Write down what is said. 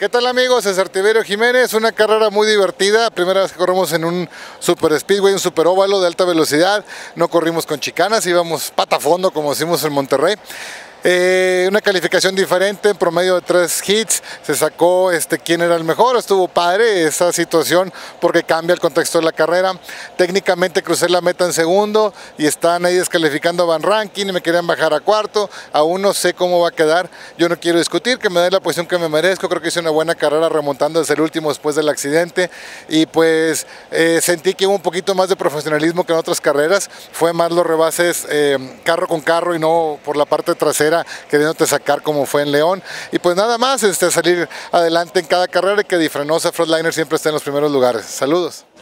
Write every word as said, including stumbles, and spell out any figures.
¿Qué tal amigos? César Tiberio Jiménez, una carrera muy divertida, primera vez que corrimos en un super speedway, un super óvalo de alta velocidad, no corrimos con chicanas, íbamos pata a fondo como decimos en Monterrey. Eh, una calificación diferente, en promedio de tres hits, se sacó este, quién era el mejor, estuvo padre esa situación porque cambia el contexto de la carrera. Técnicamente crucé la meta en segundo y están ahí descalificando a Van Rankin y me querían bajar a cuarto, aún no sé cómo va a quedar, yo no quiero discutir, que me den la posición que me merezco, creo que hice una buena carrera remontando desde el último después del accidente y pues eh, sentí que hubo un poquito más de profesionalismo que en otras carreras, fue más los rebases eh, carro con carro y no por la parte trasera queriéndote sacar como fue en León y pues nada más este, salir adelante en cada carrera y que Difrenosa Frontliner siempre esté en los primeros lugares. Saludos.